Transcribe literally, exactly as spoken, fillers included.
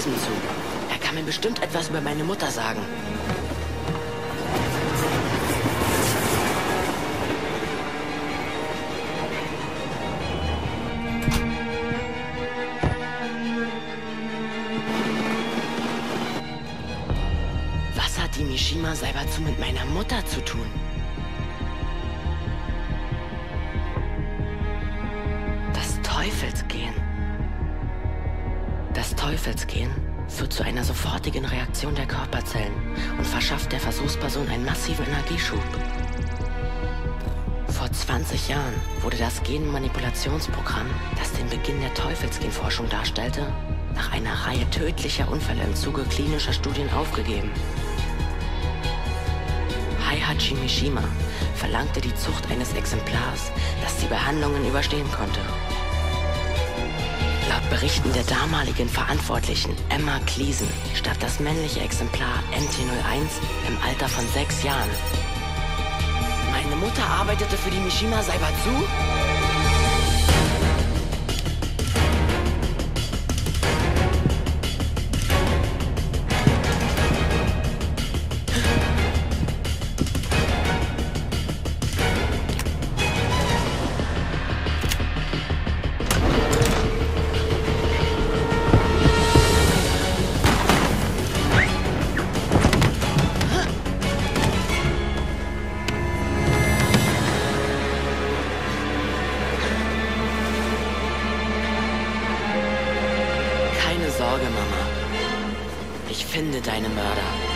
Tresen zu. Er kann mir bestimmt etwas über meine Mutter sagen. Was hat die Mishima Saibatsu mit meiner Mutter zu tun? Das Teufelsgehen. Das Teufelsgehen führt zu einer sofortigen Reaktion der Körperzellen und verschafft der Versuchsperson einen massiven Energieschub. Vor zwanzig Jahren wurde das Genmanipulationsprogramm, das den Beginn der Teufelsgenforschung darstellte, nach einer Reihe tödlicher Unfälle im Zuge klinischer Studien aufgegeben. Heihachi Mishima verlangte die Zucht eines Exemplars, das die Behandlungen überstehen konnte. Laut Berichten der damaligen Verantwortlichen Emma Cleason starb das männliche Exemplar N T null eins im Alter von sechs Jahren. Meine Mutter arbeitete für die Mishima Saibatsu? Keine Sorge, Mama. Ich finde deine Mörder.